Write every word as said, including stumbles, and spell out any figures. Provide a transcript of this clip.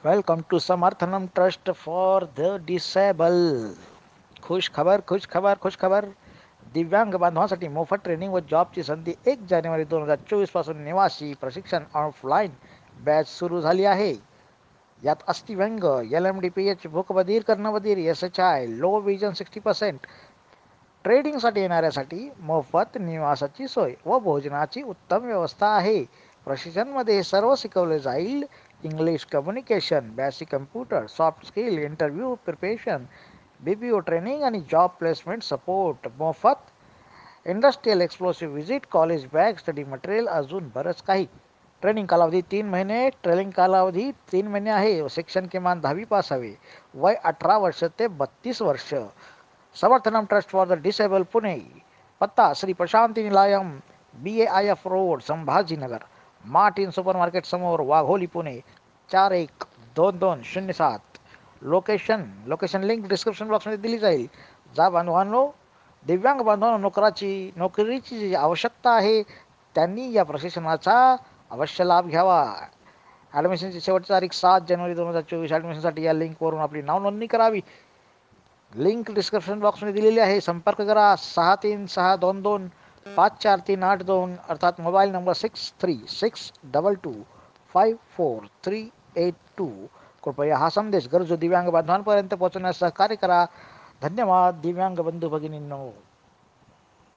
Welcome to Samarthanam trust for the disabled. खुश खबर खुश खबर खुश खबर दिव्यांग बांधवांसाठी मोफत ट्रेनिंग व जॉबची संधी एक जानेवारी दोन हजार चोवीस पासून निवासी प्रशिक्षण ऑफलाईन बॅच सुरू झाली आहे. यात अस्थिव्यंग, L M D P H, भूकबधीर, कर्णबधीर, S H I, low vision sixty percent, ट्रेडिंगसाठी येणाऱ्यासाठी मोफत निवासाची सोय व भोजनाची उत्तम व्यवस्था आहे. प्रशिक्षणमध्ये सर्व शिकवले जाईल. English communication, basic computer, soft skill, interview preparation, B P O training आणि जॉब प्लेसमेंट सपोर्ट. मोफत industrial explosive visit, college bag, study material, अजून बरंच काही. ट्रेनिंग कालावधी तीन महिने ट्रेनिंग कालावधी तीन महिने आहे. शिक्षण किमान दहावी पास हवे. वय अठरा वर्ष ते बत्तीस वर्ष. Samarthanam trust for the disabled Pune. पत्ता Shri Prashanti Nilayam, B A I F road, Sambhajinagar, Martin super market समोर, वाघोली, पुणे चार एक दोन दोन शून्य सात. लोकेशन लोकेशन लिंक डिस्क्रिप्शन बॉक्समध्ये दिली जाईल. जा बांधवांनो, दिव्यांग बांधवांनो, नोकराची नोकरीची जी आवश्यकता आहे त्यांनी या प्रशिक्षणाचा अवश्य लाभ घ्यावा. ॲडमिशनची शेवटची तारीख सात जानेवारी दोन हजार चोवीस. ॲडमिशनसाठी या लिंकवरून आपली नाव नोंदणी करावी. लिंक डिस्क्रिप्शन बॉक्समध्ये दिलेली आहे. संपर्क करा सहा तीन सहा दोन दोन पाच चार तीन आठ दोन, अर्थात mobile number six three six double two five four three eight two. कृपया हा संदेश गरजू दिव्यांग बांधवांपर्यंत पोहोचवण्यास सहकार्य करा. धन्यवाद दिव्यांग बंधू भगिनींनो.